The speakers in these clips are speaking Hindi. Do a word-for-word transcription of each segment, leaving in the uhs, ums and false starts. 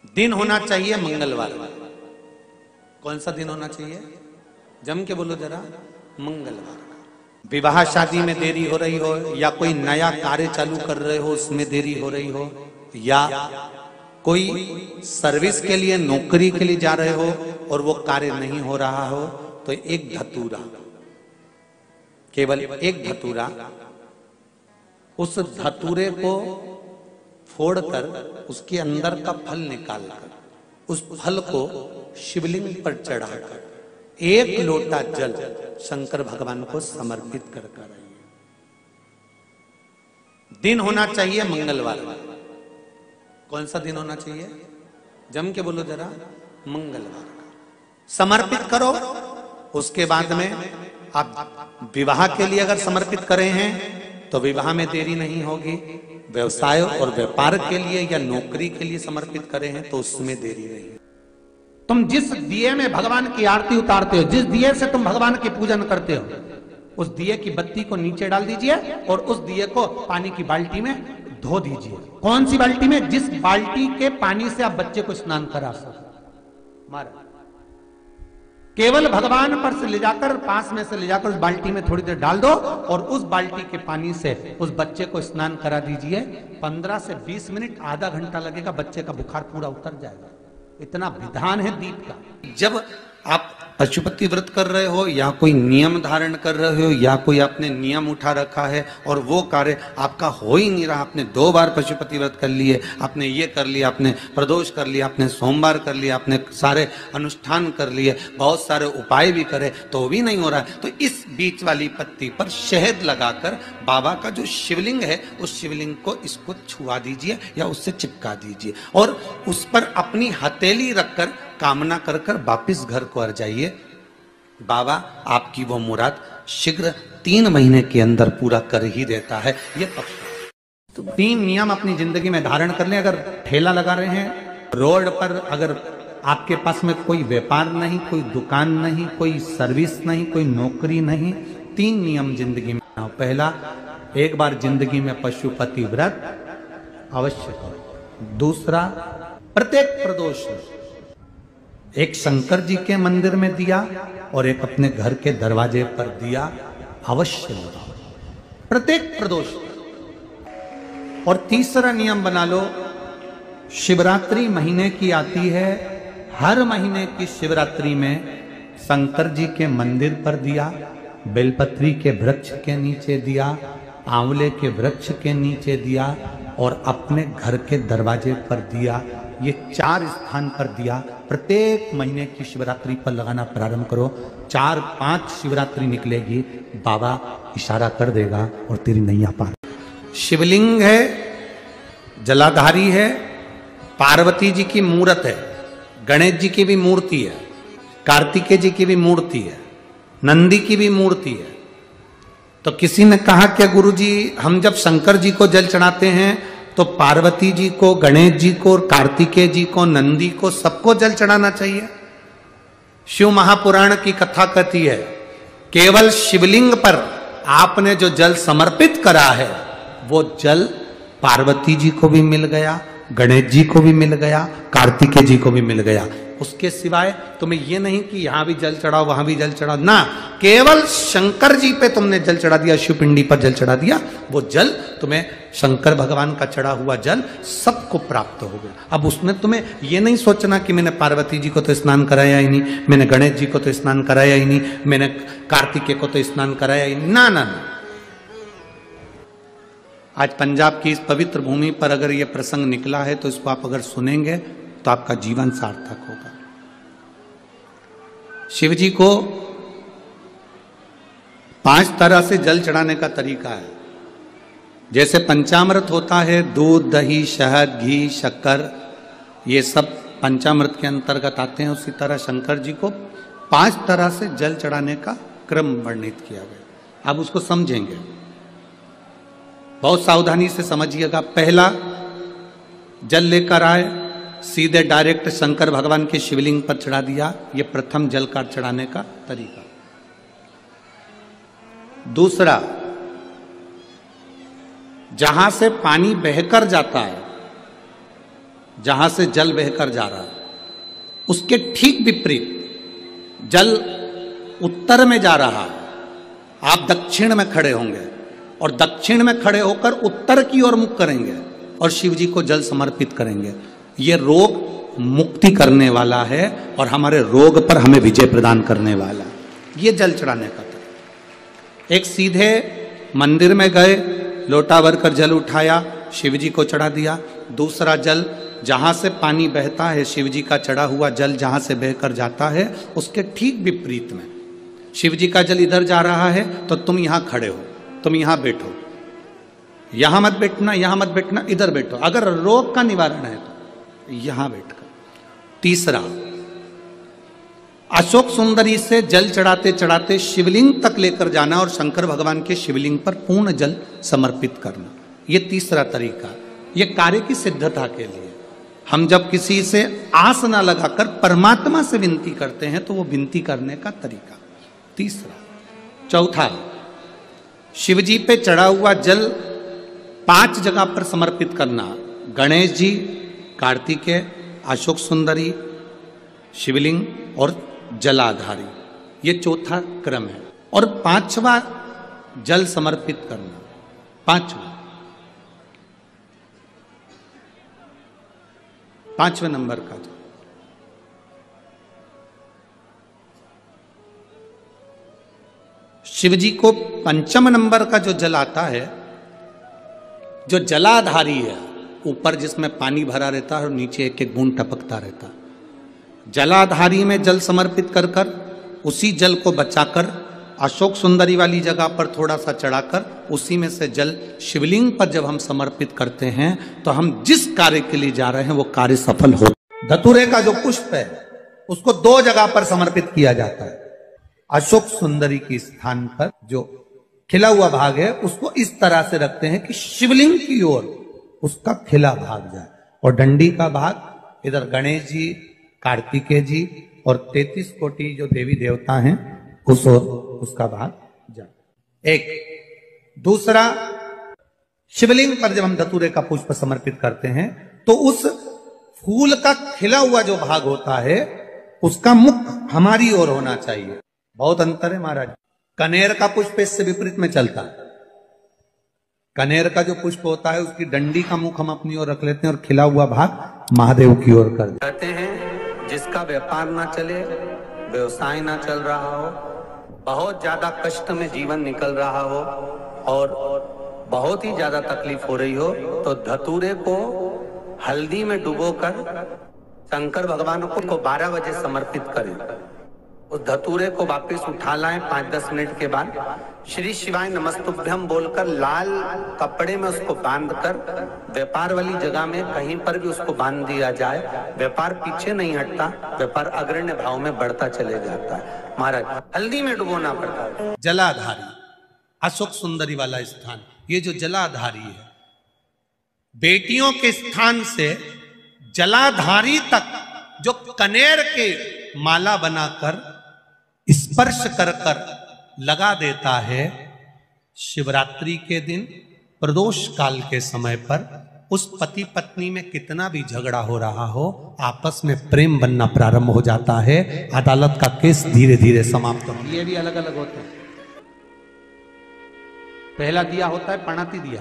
दिन होना चाहिए मंगलवार। कौन सा दिन होना चाहिए? जम के बोलो जरा। मंगलवार। विवाह शादी में देरी हो रही हो, या कोई नया कार्य चालू कर रहे हो उसमें देरी हो रही हो, या कोई सर्विस के लिए नौकरी के लिए जा रहे हो और वो कार्य नहीं हो रहा हो, तो एक धतूरा, केवल एक धतूरा, उस धतूरे को फोड़कर उसके अंदर का फल निकालकर उस फल को शिवलिंग पर चढ़ाकर एक लोटा जल शंकर भगवान को समर्पित कर कर आइए। दिन होना चाहिए मंगलवार। कौन सा दिन होना चाहिए? जम के बोलो जरा। मंगलवार का समर्पित करो। उसके बाद में आप विवाह के लिए अगर समर्पित करें हैं तो विवाह में देरी नहीं होगी। व्यवसाय और व्यापार के लिए या नौकरी के लिए समर्पित करें हैं तो उसमें देरी नहीं। तुम जिस दिए में भगवान की आरती उतारते हो, जिस दिए से तुम भगवान की पूजन करते हो, उस दिए की बत्ती को नीचे डाल दीजिए और उस दिए को पानी की बाल्टी में धो दीजिए। कौन सी बाल्टी में? जिस बाल्टी के पानी से आप बच्चे को स्नान करा सको। मारा केवल भगवान पर से ले जाकर, पास में से ले जाकर उस बाल्टी में थोड़ी देर डाल दो और उस बाल्टी के पानी से उस बच्चे को स्नान करा दीजिए। पंद्रह से बीस मिनट, आधा घंटा लगेगा, बच्चे का बुखार पूरा उतर जाएगा। इतना विधान है दीप का। जब आप पशुपति व्रत कर रहे हो या कोई नियम धारण कर रहे हो या कोई आपने नियम उठा रखा है और वो कार्य आपका हो ही नहीं रहा, आपने दो बार पशुपति व्रत कर लिए, आपने ये कर लिया, आपने प्रदोष कर लिया, आपने सोमवार कर लिया, आपने सारे अनुष्ठान कर लिए, बहुत सारे उपाय भी करे तो भी नहीं हो रहा है, तो इस बीच वाली पत्ती पर शहद लगाकर बाबा का जो शिवलिंग है उस शिवलिंग को इसको छुआ दीजिए या उससे चिपका दीजिए और उस पर अपनी हथेली रखकर कामना कर कर वापिस घर को आ जाइए। बाबा आपकी वो मुराद शीघ्र तीन महीने के अंदर पूरा कर ही देता है, ये पक्का। तो तीन नियम अपनी जिंदगी में धारण कर लें। अगर ठेला लगा रहे हैं रोड पर, अगर आपके पास में कोई व्यापार नहीं, कोई दुकान नहीं, कोई सर्विस नहीं, कोई नौकरी नहीं, तीन नियम जिंदगी में। पहला, एक बार जिंदगी में पशुपति व्रत अवश्य करो। दूसरा, प्रत्येक प्रदोष एक शंकर जी के मंदिर में दिया और एक अपने घर के दरवाजे पर दिया अवश्य लगाओ, प्रत्येक प्रदोष। और तीसरा नियम बना लो, शिवरात्रि महीने की आती है, हर महीने की शिवरात्रि में शंकर जी के मंदिर पर दिया, बेलपत्री के वृक्ष के नीचे दिया, आंवले के वृक्ष के नीचे दिया और अपने घर के दरवाजे पर दिया। ये चार स्थान पर दिया। प्रत्येक महीने की शिवरात्रि पर लगाना प्रारंभ करो। चार पांच शिवरात्रि निकलेगी, बाबा इशारा कर देगा और तेरी नैया पार। शिवलिंग है, जलाधारी है, पार्वती जी की मूर्त है, गणेश जी की भी मूर्ति है, कार्तिकेय जी की भी मूर्ति है, नंदी की भी मूर्ति है। तो किसी ने कहा कि गुरुजी हम जब शंकर जी को जल चढ़ाते हैं तो पार्वती जी को, गणेश जी को, कार्तिकेय जी को, नंदी को, सबको जल चढ़ाना चाहिए। शिव महापुराण की कथा कहती है केवल शिवलिंग पर आपने जो जल समर्पित करा है वो जल पार्वती जी को भी मिल गया, गणेश जी को भी मिल गया, कार्तिकेय जी को भी मिल गया। उसके सिवाय तुम्हें ये नहीं कि यहां भी जल चढ़ाओ वहां भी जल चढ़ाओ, ना, केवल शंकर जी पे तुमने जल चढ़ा दिया, शिवपिंडी पर जल चढ़ा दिया, वो जल तुम्हें शंकर भगवान का चढ़ा हुआ जल सबको प्राप्त हो गया। अब उसमें तुम्हें ये नहीं सोचना कि मैंने पार्वती जी को तो स्नान कराया ही नहीं, मैंने गणेश जी को तो स्नान कराया ही नहीं, मैंने कार्तिकेय को तो स्नान कराया ही नहीं, ना ना ना। आज पंजाब की इस पवित्र भूमि पर अगर ये प्रसंग निकला है तो इसको आप अगर सुनेंगे तो आपका जीवन सार्थक होगा। शिव जी को पांच तरह से जल चढ़ाने का तरीका है। जैसे पंचामृत होता है, दूध, दही, शहद, घी, शक्कर, ये सब पंचामृत के अंतर्गत आते हैं, उसी तरह शंकर जी को पांच तरह से जल चढ़ाने का क्रम वर्णित किया गया। अब उसको समझेंगे, बहुत सावधानी से समझिएगा। पहला, जल लेकर आए, सीधे डायरेक्ट शंकर भगवान के शिवलिंग पर चढ़ा दिया, ये प्रथम जल का चढ़ाने का तरीका। दूसरा, जहां से पानी बहकर जाता है जहां से जल बहकर जा रहा है, उसके ठीक विपरीत जल उत्तर में जा रहा है, आप दक्षिण में खड़े होंगे और दक्षिण में खड़े होकर उत्तर की ओर मुख करेंगे और शिव जी को जल समर्पित करेंगे। ये रोग मुक्ति करने वाला है और हमारे रोग पर हमें विजय प्रदान करने वाला है। ये जल चढ़ाने का तरीका। एक सीधे मंदिर में गए, लोटा भरकर जल उठाया, शिव जी को चढ़ा दिया। दूसरा जल जहां से पानी बहता है, शिव जी का चढ़ा हुआ जल जहां से बहकर जाता है, उसके ठीक विपरीत में शिव जी का जल इधर जा रहा है तो तुम यहां खड़े हो, तुम यहां बैठो, यहां मत बैठना, यहां मत बैठना, इधर बैठो। अगर रोग का निवारण है तो यहां बैठकर। तीसरा, अशोक सुंदरी से जल चढ़ाते चढ़ाते शिवलिंग तक लेकर जाना और शंकर भगवान के शिवलिंग पर पूर्ण जल समर्पित करना। यह तीसरा तरीका, यह कार्य की सिद्धता के लिए। हम जब किसी से आस ना लगाकर परमात्मा से विनती करते हैं तो वो विनती करने का तरीका तीसरा। चौथा, शिव जी पे चढ़ा हुआ जल पांच जगह पर समर्पित करना। गणेश जी, कार्तिकेय, अशोक सुंदरी, शिवलिंग और जलाधारी, ये चौथा क्रम है। और पांचवा जल समर्पित करना, पांचवा पांचवें नंबर का जल। शिव जी को पंचम नंबर का जो जल आता है, जो जलाधारी है, ऊपर जिसमें पानी भरा रहता है और नीचे एक एक बूंद टपकता रहता है, जलाधारी में जल समर्पित कर कर उसी जल को बचाकर अशोक सुंदरी वाली जगह पर थोड़ा सा चढ़ाकर उसी में से जल शिवलिंग पर जब हम समर्पित करते हैं तो हम जिस कार्य के लिए जा रहे हैं वो कार्य सफल हो। धतूरे का जो पुष्प है उसको दो जगह पर समर्पित किया जाता है। अशोक सुंदरी के स्थान पर जो खिला हुआ भाग है उसको इस तरह से रखते हैं कि शिवलिंग की ओर उसका खिला भाग जाए, और डंडी का भाग इधर गणेश जी, कार्तिकेय जी और तैतीस कोटि जो देवी देवता हैं उस ओर उसका भाग जाए। एक दूसरा, शिवलिंग पर जब हम धतूरे का पुष्प समर्पित करते हैं तो उस फूल का खिला हुआ जो भाग होता है उसका मुख हमारी ओर होना चाहिए। बहुत अंतर है महाराज। कनेर का पुष्प इससे विपरीत में चलता है। कनेर का जो पुष्प होता है उसकी डंडी का मुख हम अपनी ओर रख लेते हैं और खिला हुआ भाग महादेव की ओर कर देते हैं। कहते हैं जिसका व्यापार ना चले, व्यवसाय ना चल रहा हो, बहुत ज्यादा कष्ट में जीवन निकल रहा हो और बहुत ही ज्यादा तकलीफ हो रही हो, तो धतूरे को हल्दी में डुबोकर शंकर भगवान को बारह बजे समर्पित करें। उस धतूरे को वापस उठा लाएं पाँच दस मिनट के बाद, श्री शिवाय नमस्तुभ्यम बोलकर लाल कपड़े में उसको बांधकर व्यापार वाली जगह में कहीं पर भी उसको बांध दिया जाए। व्यापार पीछे नहीं हटता, व्यापार अग्रण्य भाव में बढ़ता चले जाता है। महाराज, हल्दी में डुबोना पड़ता है। जलाधारी, अशोक सुंदरी वाला स्थान, ये जो जलाधारी है, बेटियों के स्थान से जलाधारी तक जो कनेर के माला बनाकर स्पर्श कर कर लगा देता है, शिवरात्रि के दिन प्रदोष काल के समय पर उस पति पत्नी में कितना भी झगड़ा हो रहा हो, आपस में प्रेम बनना प्रारंभ हो जाता है। अदालत का केस धीरे धीरे समाप्त हो। ये भी अलग अलग होते हैं। पहला दिया होता है पणाती दिया।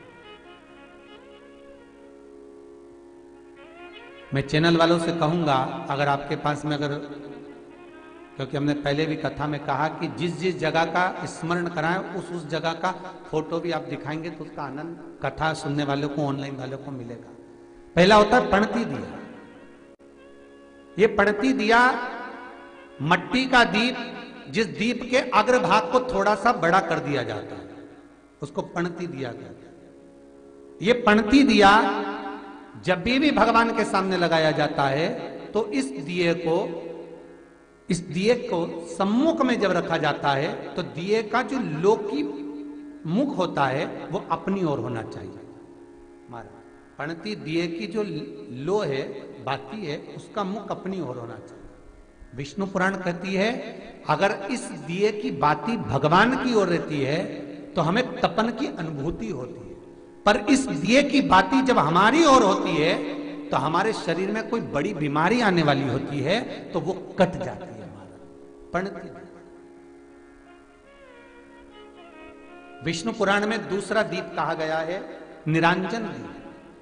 मैं चैनल वालों से कहूंगा, अगर आपके पास में अगर, क्योंकि हमने पहले भी कथा में कहा कि जिस जिस जगह का स्मरण कराएं उस उस जगह का फोटो भी आप दिखाएंगे तो उसका आनंद कथा सुनने वालों को, ऑनलाइन वालों को मिलेगा। पहला होता है पणती दिया। ये पणती दिया मट्टी का दीप, जिस दीप के अग्रभाग को थोड़ा सा बड़ा कर दिया जाता है उसको पणती दिया कहते हैं। ये पणती दिया जब भी, भी भगवान के सामने लगाया जाता है तो इस दिए को इस दिए को सम्मुख में जब रखा जाता है तो दिए का जो लोकी मुख होता है वो अपनी ओर होना चाहिए। पणती दिए की जो लो है, बाती है, उसका मुख अपनी ओर होना चाहिए। विष्णु पुराण कहती है अगर इस दिए की बाती भगवान की ओर रहती है तो हमें तपन की अनुभूति होती है, पर इस दिए की बाती जब हमारी ओर होती है तो हमारे शरीर में कोई बड़ी बीमारी आने वाली होती है तो वो कट जाती है हमारा, पणती। विष्णु पुराण में दूसरा दीप कहा गया है निरांजन दीप।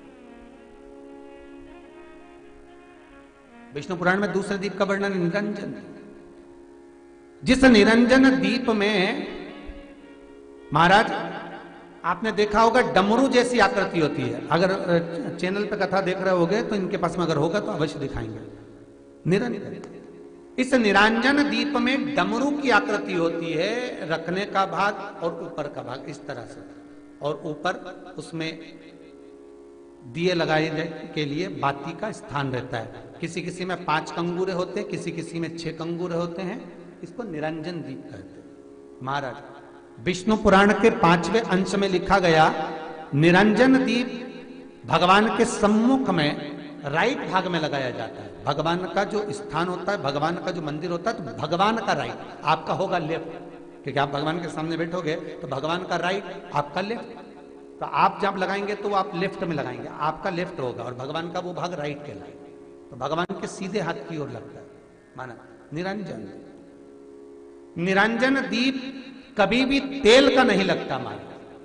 विष्णु पुराण में दूसरे दीप का वर्णन निरंजन। जिस निरंजन दीप में महाराज आपने देखा होगा डमरू जैसी आकृति होती है। अगर चैनल पे कथा देख रहे होगे तो इनके पास में अगर होगा तो अवश्य दिखाएंगे। निरंजन, इस निरंजन दीप में डमरू की आकृति होती है, रखने का भाग और ऊपर का भाग इस तरह से, और ऊपर उसमें दिए लगाए के लिए बाती का स्थान रहता है। किसी किसी में पांच कंगूरे होते हैं, किसी किसी में छह कंगूरे होते हैं। इसको निरंजन दीप कहते हैं। महाराज विष्णु पुराण के पांचवें अंश में लिखा गया निरंजन दीप भगवान के सम्मुख में राइट भाग में लगाया जाता है। भगवान का जो स्थान होता है, भगवान का जो मंदिर होता है, तो भगवान का राइट, आपका होगा लेफ्ट, क्योंकि आप भगवान के सामने बैठोगे तो भगवान का राइट, आपका लेफ्ट। तो आप जब लगाएंगे तो आप लेफ्ट में लगाएंगे, आपका लेफ्ट होगा और भगवान का वो भाग राइट के लाएंगे, तो भगवान के सीधे हाथ की ओर लगता है। माना निरंजन, निरंजन दीप कभी भी तेल का नहीं लगता। माना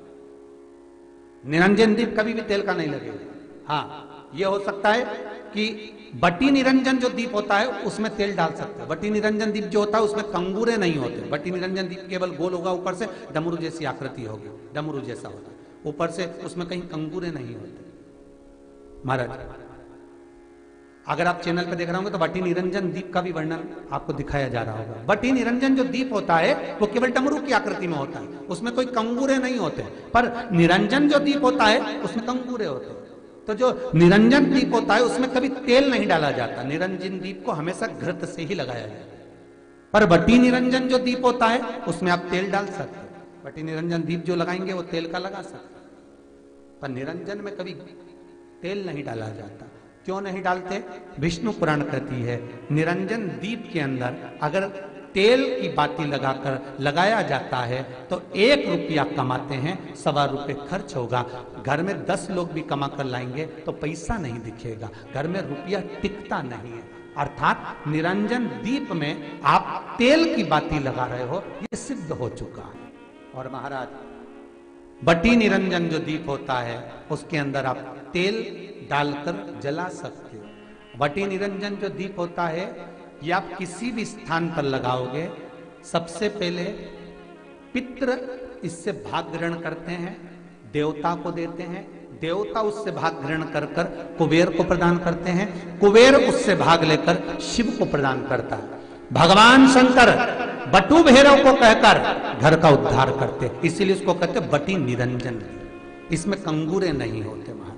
निरंजन दीप कभी भी तेल का नहीं लगेगा। हाँ, यह हो सकता है कि बटी निरंजन जो दीप होता है उसमें तेल डाल सकते हैं। बटी निरंजन दीप जो होता है उसमें कंगूरे नहीं होते। बटी निरंजन दीप केवल गोल होगा, ऊपर से डमरू जैसी आकृति होगी, डमरू जैसा होता है, ऊपर से उसमें कहीं कंगूरे नहीं होते। महाराज अगर आप चैनल पे देख रहे होंगे तो बटी निरंजन दीप का भी वर्णन आपको दिखाया जा रहा होगा। बटी निरंजन जो दीप होता है वो केवल डमरू की आकृति में होता है, उसमें कोई कंगूरे नहीं होते। पर निरंजन जो दीप होता है उसमें कंगूरे होते हैं। तो जो निरंजन दीप होता है उसमें कभी तेल नहीं डाला जाता। निरंजन दीप को हमेशा घृत से ही लगाया जाता है। पर बटी निरंजन जो दीप होता है उसमें आप तेल डाल सकते हैं। बटी निरंजन दीप जो लगाएंगे वो तेल का लगा सकते हैं, पर निरंजन में कभी तेल नहीं डाला जाता। क्यों नहीं डालते? विष्णु पुराण कहती है निरंजन दीप के अंदर अगर तेल की बाती लगाकर लगाया जाता है तो एक रुपया कमाते हैं, सवा रुपये खर्च होगा। घर में दस लोग भी कमा कर लाएंगे तो पैसा नहीं दिखेगा, घर में रुपया टिकता नहीं है। अर्थात निरंजन दीप में आप तेल की बाती लगा रहे हो, ये सिद्ध हो चुका है। और महाराज बटी निरंजन जो दीप होता है उसके अंदर आप तेल डालकर जला सकते हो। बटी निरंजन जो दीप होता है ये आप किसी भी स्थान पर लगाओगे, सबसे पहले पितृ इससे भाग ग्रहण करते हैं, देवता को देते हैं, देवता उससे भाग ग्रहण कर कर कुबेर को प्रदान करते हैं, कुबेर उससे भाग लेकर शिव को प्रदान करता है। भगवान शंकर बटु भैरव को कहकर घर का उद्धार करते, इसीलिए उसको कहते बटी निरंजन। इसमें कंगूरे नहीं होते। महाराज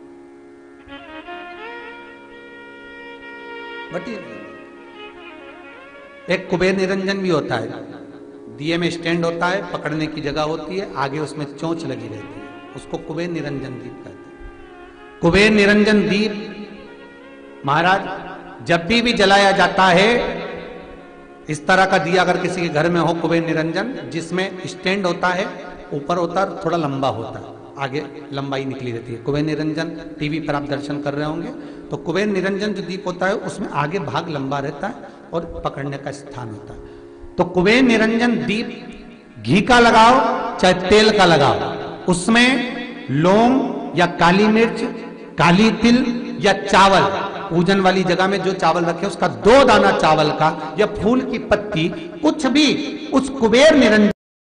बटी एक कुबेर निरंजन भी होता है, दिए में स्टैंड होता है, पकड़ने की जगह होती है, आगे उसमें चोंच लगी रहती है, उसको कुबेर निरंजन दीप कहते हैं। कुबेर निरंजन दीप महाराज जब भी भी जलाया जाता है, इस तरह का दिया अगर किसी के घर में हो कुबेर निरंजन, जिसमें स्टैंड होता है, ऊपर होता है, थोड़ा लंबा होता है, आगे लंबाई निकली रहती है। कुबेर निरंजन टीवी पर आप दर्शन कर रहे होंगे तो कुबेर निरंजन जो दीप होता है उसमें आगे भाग लंबा रहता है और पकड़ने का स्थान होता है। तो कुबेर निरंजन दीप घी का लगाओ चाहे तेल का लगाओ, उसमें लौंग या काली मिर्च, काली तिल या चावल, पूजन वाली जगह में जो चावल रखे उसका दो दाना चावल का या फूल की पत्ती, कुछ भी उस कुबेर निरंजन